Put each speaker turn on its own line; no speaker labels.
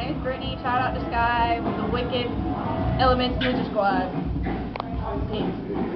name is Brittany. Shout out to Sky with the Wicked Elements Ninja Squad. Peace.